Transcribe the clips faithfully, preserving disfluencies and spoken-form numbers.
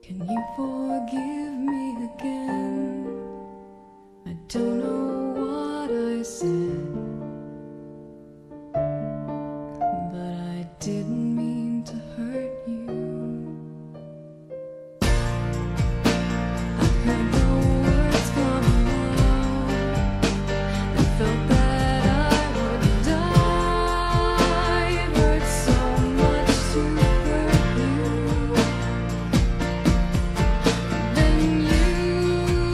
Can you forgive me again? I don't know what I said, but I didn't mean to hurt you. I heard the words come out and felt that I would die. It hurt so much to hurt you. Then you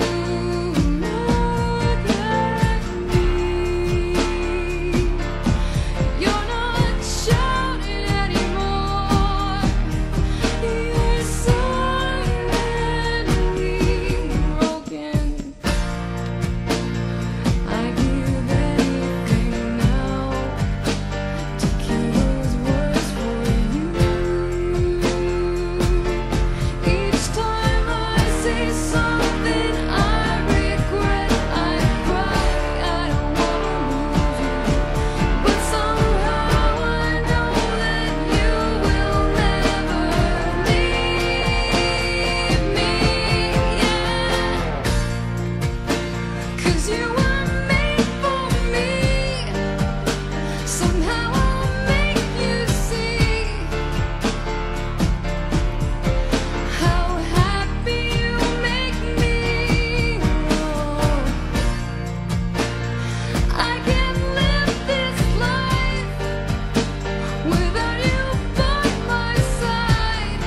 look at me. You're not shouting anymore. You're silently broken. I give anything now to kill those words for you. Each time I say something I regret, I cry. I don't wanna lose you, but somehow I know that you will never leave me. Yeah, 'cause you were made for me. Somehow I'll make you see how happy you make me. Oh, I can't live this life without you by my side.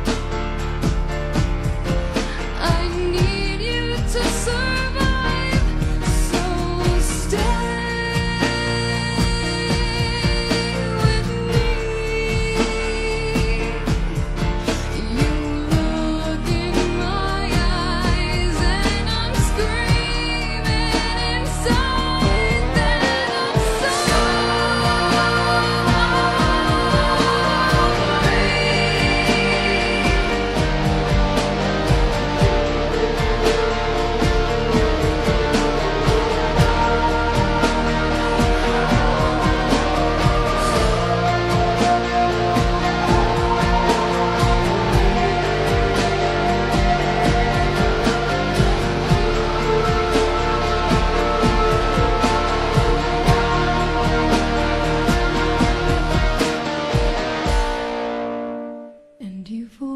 I need you to survive, so stay with me. You look in my eyes and I'm screaming inside that I'm sorry. And you